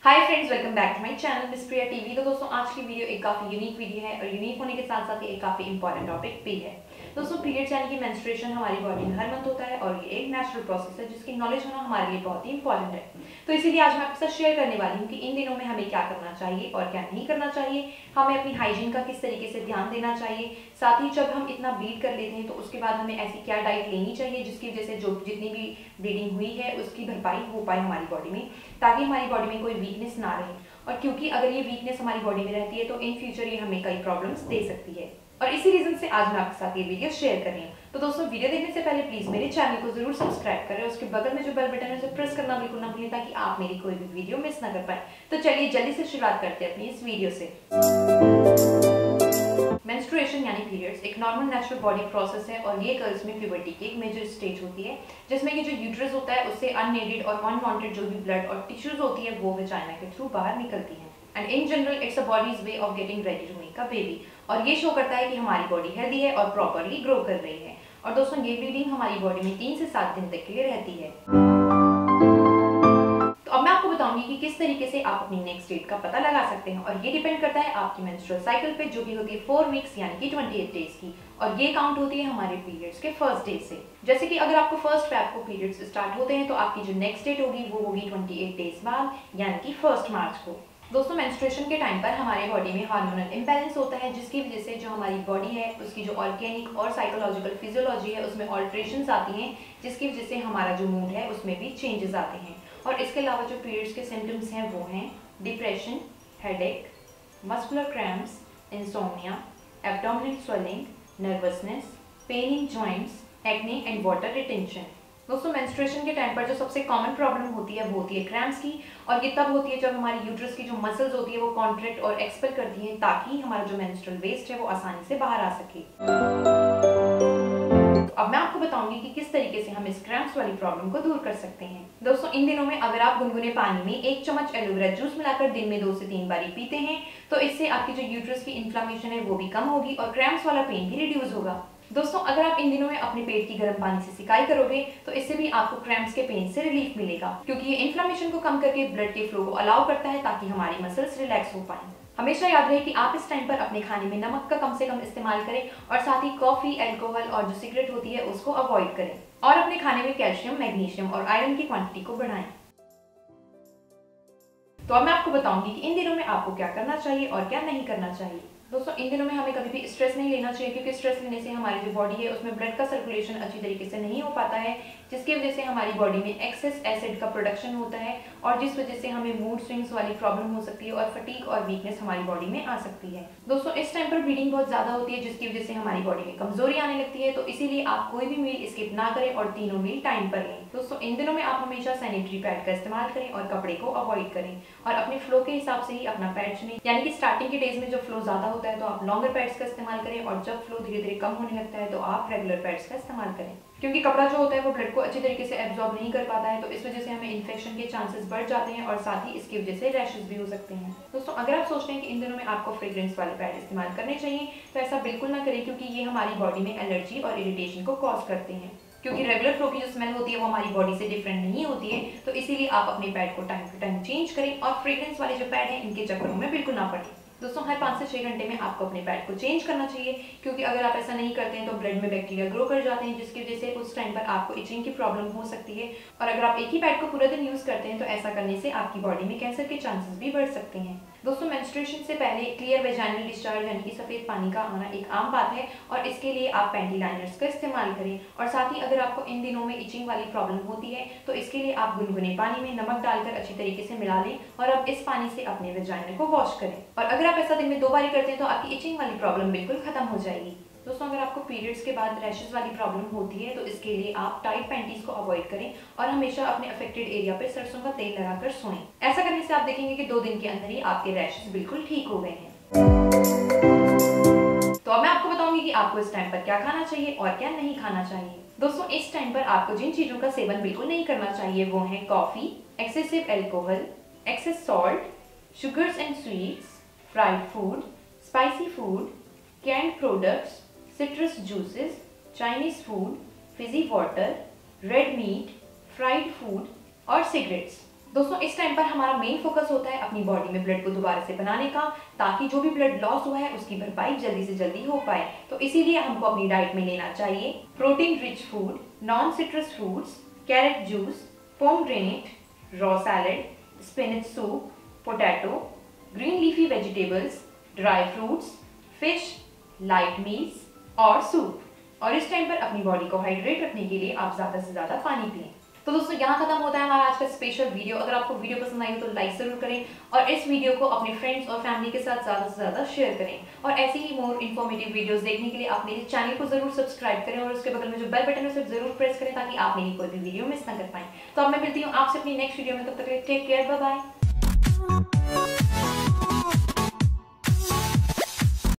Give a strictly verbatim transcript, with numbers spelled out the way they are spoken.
Hi friends, welcome back to my channel miss Priya TV. तो दोस्तों आज की वीडियो एक काफ़ी यूनिक वीडियो है और यूनिक होने के साथ साथ ये एक काफ़ी इंपॉर्टेंट टॉपिक भी है। दोस्तों पीरियड्स यानी कि मेंस्ट्रुएशन हमारी बॉडी में हर मंथ होता है और ये एक नेचुरल प्रोसेस है जिसकी नॉलेज होना हमारे लिए बहुत ही इंपॉर्टेंट है। तो इसीलिए आज मैं आपके साथ शेयर करने वाली हूँ कि इन दिनों में हमें क्या करना चाहिए और क्या नहीं करना चाहिए, हमें अपनी हाइजीन का किस तरीके से ध्यान देना चाहिए, साथ ही जब हम इतना ब्लीड कर लेते हैं तो उसके बाद हमें ऐसी क्या डाइट लेनी चाहिए जिसकी वजह से जो जितनी भी ब्लीडिंग हुई है उसकी भरपाई हो पाए हमारी बॉडी में, ताकि हमारी बॉडी में कोई वीकनेस ना रहे। और क्योंकि अगर ये वीकनेस हमारी बॉडी में रहती है तो इन फ्यूचर ये हमें कई प्रॉब्लम्स दे सकती है और इसी रीजन से आज मैं आपके साथ ये वीडियो शेयर कर रही हूँ। तो दोस्तों वीडियो देखने से पहले प्लीज मेरे चैनल को जरूर सब्सक्राइब करें, उसके बगल में जो बेल बटन है उसे प्रेस करना बिल्कुल ना भूलें ताकि आप मेरी कोई भी वीडियो मिस ना कर पाए। तो चलिए जल्दी से शुरुआत करते हैं अपनी इस वीडियो से। मेंस्ट्रुएशन यानी पीरियड्स एक नॉर्मल नेचुरल बॉडी प्रोसेस है और ये गर्ल्स में प्यूबर्टी की एक मेजर स्टेज होती है जिसमें कि जो यूट्रस होता है उससे अननीडेड और अनवांटेड जो भी ब्लड और टिश्यूज होती है वो वेजाइना के थ्रू बाहर निकलती है। And in general it's a body's way of getting ready to make a baby और ये शो करता है कि हमारी बॉडी हेल्दी है और प्रॉपरली ग्रो कर रही है। और दोस्तों ये ब्लीडिंग हमारी बॉडी में तीन से सात दिन तक के लिए रहती है। तो अब मैं आपको बताऊंगी कि किस तरीके से आप अपनी नेक्स्ट डेट का पता लगा सकते हैं और ये डिपेंड करता है आपकी मेंस्ट्रुअल साइकिल पे जो कि होती है फोर वीक्स यानी कि अट्ठाईस डेज की, और ये काउंट होती है हमारे पीरियड्स के फर्स्ट डे से। जैसे कि अगर आपको फर्स्ट पे आपको पीरियड्स स्टार्ट होते हैं तो आपकी जो नेक्स्ट डेट होगी वो होगी अट्ठाईस डेज बाद यानी कि फर्स्ट मार्च को। दोस्तों मेंस्ट्रुएशन के टाइम पर हमारे बॉडी में हार्मोनल इम्बैलेंस होता है जिसकी वजह से जो हमारी बॉडी है उसकी जो ऑर्गेनिक और साइकोलॉजिकल फिजियोलॉजी है उसमें ऑल्ट्रेशंस आती हैं जिसकी वजह से हमारा जो मूड है उसमें भी चेंजेस आते हैं। और इसके अलावा जो पीरियड्स के सिम्टम्स हैं वो हैं depression, headache, muscular cramps, insomnia, abdominal swelling, nervousness, pain in joints, acne and water retention. दोस्तों मेंस्ट्रुएशन के टाइम पर जो सबसे कॉमन प्रॉब्लम होती है वो होती है क्रैम्प्स की, और ये तब होती है जब हमारी यूट्रस की जो मसल्स होती है वो कॉन्ट्रैक्ट और एक्सपेल करती हैं ताकि हमारा जो मेंस्ट्रुअल वेस्ट है वो आसानी से बाहर आ सके। तो अब मैं आपको बताऊंगी कि किस तरीके से हम इस क्रैम्प्स वाली प्रॉब्लम को दूर कर सकते हैं। दोस्तों इन दिनों में अगर आप गुनगुने पानी में एक चम्मच एलोवेरा जूस मिलाकर दिन में दो से तीन बारी पीते हैं तो इससे आपकी जो यूट्रस की इन्फ्लेमेशन है वो भी कम होगी और क्रैम्प्स वाला पेन भी रिड्यूस होगा। दोस्तों अगर आप इन दिनों में अपने पेट की गर्म पानी से सिकाई करोगे तो इससे भी आपको क्रैम्प्स के पेन से रिलीफ मिलेगा, क्योंकि ये इन्फ्लेमेशन को कम करके ब्लड के फ्लो को अलाउ करता है ताकि हमारी मसल्स रिलैक्स हो पाएं। हमेशा याद रहे कि आप इस टाइम पर अपने खाने में नमक का कम से कम इस्तेमाल करें और साथ ही कॉफी, अल्कोहल और जो सिगरेट होती है उसको अवॉइड करें और अपने खाने में कैल्शियम, मैग्नीशियम और आयरन की क्वांटिटी को बढ़ाएं। तो अब मैं आपको बताऊंगी कि इन दिनों में आपको क्या करना चाहिए और क्या नहीं करना चाहिए। दोस्तों इन दिनों में हमें कभी भी स्ट्रेस नहीं लेना चाहिए, क्योंकि स्ट्रेस लेने से हमारी जो बॉडी है उसमें ब्लड का सर्कुलेशन अच्छी तरीके से नहीं हो पाता है जिसकी वजह से हमारी बॉडी में एक्सेस एसिड का प्रोडक्शन होता है और जिस वजह से हमें मूड स्विंग्स वाली प्रॉब्लम हो सकती है और फटीग और वीकनेस हमारी बॉडी में आ सकती है। दोस्तों इस टाइम पर ब्लीडिंग बहुत ज्यादा होती है जिसकी वजह से हमारी बॉडी में कमजोरी आने लगती है, तो इसीलिए आप कोई भी मील स्किप ना करें और तीनों मील टाइम पर लें। दोस्तों इन दिनों में आप हमेशा सैनिटरी पैड का इस्तेमाल करें और कपड़े को अवॉइड करें और अपने फ्लो के हिसाब से ही अपना पैड चुनें, यानी कि स्टार्टिंग के डेज में जब फ्लो ज्यादा होता है तो आप लॉन्गर पैड्स का इस्तेमाल करें और जब फ्लो धीरे धीरे कम होने लगता है तो आप रेगुलर पैड्स का इस्तेमाल करें, क्योंकि कपड़ा जो होता है वो ब्लड को अच्छी तरीके से एब्जॉर्ब नहीं कर पाता है, तो इस वजह से हमें इन्फेक्शन के चांसेस बढ़ जाते हैं और साथ ही इसकी वजह से रैशेस भी हो सकते हैं। दोस्तों अगर आप सोचते हैं कि इन दिनों में आपको फ्रेग्रेंस वाले पैड इस्तेमाल करने चाहिए तो ऐसा बिल्कुल ना करें, क्योंकि ये हमारी बॉडी में एलर्जी और इरिटेशन को कॉज करते हैं, क्योंकि रेगुलर फ्लो की जो स्मेल होती है वो हमारी बॉडी से डिफरेंट नहीं होती है। तो इसीलिए आप अपने पैड को टाइम टू टाइम चेंज करें और फ्रेग्रेंस वाले जो पैड हैं इनके चक्करों में बिल्कुल ना पड़े। दोस्तों हर पाँच से छह घंटे में आपको अपने पैड को चेंज करना चाहिए, क्योंकि अगर आप ऐसा नहीं करते हैं तो ब्लड में बैक्टीरिया ग्रो कर जाते हैं जिसकी वजह से उस टाइम पर आपको इचिंग की प्रॉब्लम हो सकती है, और अगर आप एक ही पैड को पूरा दिन यूज करते हैं तो ऐसा करने से आपकी बॉडी में कैंसर के चांसेस भी बढ़ सकते हैं। दोस्तों मेंस्ट्रुएशन से पहले क्लियर वेजाइनल डिस्चार्ज यानी कि सफेद पानी का आना एक आम बात है और इसके लिए आप पैंटी लाइनर्स का इस्तेमाल करें, और साथ ही अगर आपको इन दिनों में इचिंग वाली प्रॉब्लम होती है तो इसके लिए आप गुनगुने पानी में नमक डालकर अच्छी तरीके से मिला लें और अब इस पानी से अपने वेजाइनल को वॉश करें, और अगर आप ऐसा दिन में दो बार करते हैं तो आपकी इचिंग वाली प्रॉब्लम बिल्कुल खत्म हो जाएगी। दोस्तों अगर आपको पीरियड्स के बाद रैशेस वाली प्रॉब्लम होती है तो इसके लिए आप टाइट पैंटीज को अवॉइड करें और हमेशा अपने अफेक्टेड एरिया पे सरसों का तेल लगाकर सोएं। ऐसा करने से आप देखेंगे कि दो दिन के अंदर ही आपके रैशेस बिल्कुल ठीक हो गए हैं। तो अब मैं आपको बताऊंगी कि आपको इस टाइम पर क्या खाना चाहिए और क्या नहीं खाना चाहिए। दोस्तों इस टाइम पर आपको जिन चीजों का सेवन बिल्कुल नहीं करना चाहिए वो है coffee, excessive alcohol, excess salt, sugars and sweets, fried food, spicy food, canned products, citrus juices, Chinese food, fizzy water, red meat, fried food और cigarettes। दोस्तों इस टाइम पर हमारा मेन फोकस होता है अपनी बॉडी में ब्लड को दोबारा से बनाने का, ताकि जो भी ब्लड लॉस हुआ है उसकी भरपाई जल्दी से जल्दी हो पाए। तो इसीलिए हमको अपनी डाइट में लेना चाहिए protein rich food, non citrus fruits, carrot juice, pomegranate, raw salad, spinach soup, potato, green leafy vegetables, dry fruits, fish, light meals और सूप। और इस टाइम पर अपनी बॉडी को हाइड्रेट रखने के लिए आप ज्यादा से ज्यादा पानी पिएं। तो दोस्तों यहाँ खत्म होता है हमारा आज का स्पेशल वीडियो। अगर आपको वीडियो पसंद आई हो तो लाइक जरूर करें और इस वीडियो को अपने फ्रेंड्स और फैमिली के साथ ज़्यादा से ज़्यादा शेयर करें। और ऐसी ही मोर इन्फॉर्मेटिव वीडियोस देखने के लिए आप मेरे चैनल को जरूर सब्सक्राइब करें और उसके बगल में जो बेल बटन है उसे जरूर प्रेस करें, ताकि आप मेरी कोई भी वीडियो मिस ना कर पाएं। तो अब मैं मिलती हूँ आपसे अपनी नेक्स्ट वीडियो में, तब तक टेक केयर, बाय बाय।